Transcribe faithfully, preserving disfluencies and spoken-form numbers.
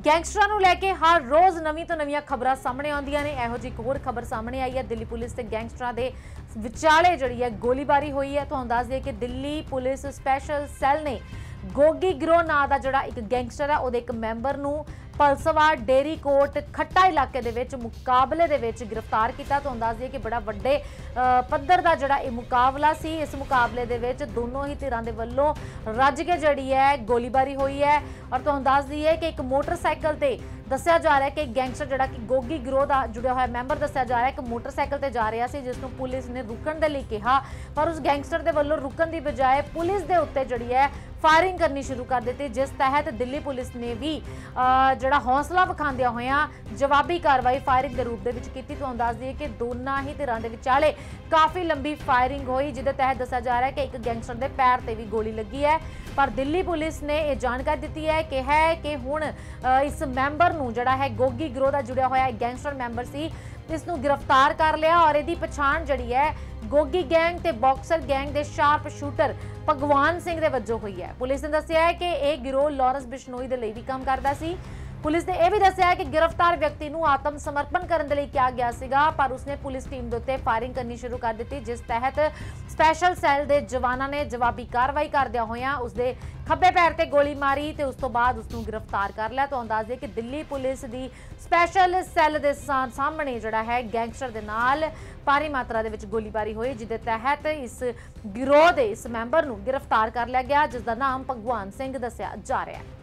ਗੈਂਗਸਟਰਾਂ ਨੂੰ ਲੈ ਕੇ ਹਰ ਰੋਜ਼ ਨਵੀਂ ਤੋਂ ਨਵੀਆਂ ਖਬਰਾਂ ਸਾਹਮਣੇ ਆਉਂਦੀਆਂ ਨੇ। ਇਹੋ ਜਿਹੀ ਇੱਕ ਹੋਰ ਖਬਰ ਸਾਹਮਣੇ ਆਈ ਹੈ, ਦਿੱਲੀ ਪੁਲਿਸ ਤੇ ਗੈਂਗਸਟਰਾਂ ਦੇ ਵਿਚਾਲੇ ਜਿਹੜੀ ਹੈ ਗੋਲੀਬਾਰੀ ਹੋਈ ਹੈ। ਤੁਹਾਨੂੰ ਦੱਸ ਦਈਏ ਕਿ ਦਿੱਲੀ ਪੁਲਿਸ ਸਪੈਸ਼ਲ ਸੈੱਲ ਨੇ ਗੋਗੀ ਗਿਰੋਹ ਨਾਂ ਦਾ ਜਿਹੜਾ ਇੱਕ ਗੈਂਗਸਟਰ ਹੈ ਉਹਦੇ ਇੱਕ ਮੈਂਬਰ ਨੂੰ ਪਲਸਵਾਰ ਡੇਰੀ ਕੋਟ ਖੱਟਾ ਇਲਾਕੇ ਦੇ ਵਿੱਚ ਮੁਕਾਬਲੇ ਦੇ ਵਿੱਚ गिरफ्तार किया। तो अंदाज दिए कि बड़ा वड्डे पद्धर का जिहड़ा ये मुकाबला सी। इस मुकाबले दे विच दोनों ही धिरां दे वल्लों रज के जिहड़ी है गोलीबारी हुई है। और तो अंदाज दिए कि एक मोटरसाइकिल ते दस्सिया जा रहा है कि गैंगस्टर जिहड़ा कि गोगी गिरोह दा जुड़िया होया मैंबर दस्सिया जा रहा है, एक मोटरसाइकिल ते जा रहा सी जिसनूं पुलिस ने रुकण दे लई कहा, पर उस गैंगस्टर दे वल्लों रुकण दी बजाय पुलिस दे उत्ते जिहड़ी है फायरिंग करनी शुरू कर दी, जिस तहत दिल्ली पुलिस ने भी जिहड़ा हौसला विखांदिया होया जवाबी कार्रवाई फायरिंग के रूप दे विच कीती। तो अंदाज दिए कि दोनों ही धिरां दे विचाले काफ़ी लंबी फायरिंग हुई, जिहदे तहत दस्सिया जा रहा है कि एक गैंगस्टर के पैर ते भी गोली लगी है। पर दिल्ली पुलिस ने यह जानकारी दी है कि है कि हुण इस मैंबर नूं जिहड़ा है गोगी गिरोह दा जुड़िया होया गैंगस्टर मैंबर सी, इसनूं गिरफ्तार कर लिया। और इहदी पछाण जिहड़ी है गोगी गैंग ते बॉक्सर गैंग के शार्प शूटर भगवान सिंह दे वजों हुई है। पुलिस ने दस्सिया है कि यह गिरोह लॉरेंस बिश्नोई दे लई भी काम करदा सी। पुलिस ने यह भी दस्सिया है कि गिरफ्तार व्यक्ति नूं आत्म समर्पण करने लई कहा गया सीगा, पर उसने पुलिस टीम दे उत्ते फायरिंग करनी शुरू कर दी, जिस तहत स्पैशल सैल दे जवानां ने जवाबी कार्रवाई करदिया होया उसदे खब्बे पैर ते गोली मारी ते उस तो बाद उसनूं गिरफ्तार कर लिया। तो अंदाजे कि दिल्ली पुलिस दी स्पैशल सैल दे सामने जिहड़ा है गैंगस्टर दे नाल भारी मात्रा दे विच गोलीबारी हुई, जिहदे तहत इस गिरोह दे इस मैंबर नूं गिरफ्तार कर लिया गया, जिसदा नाम भगवान सिंह दस्सिया जा रहा है।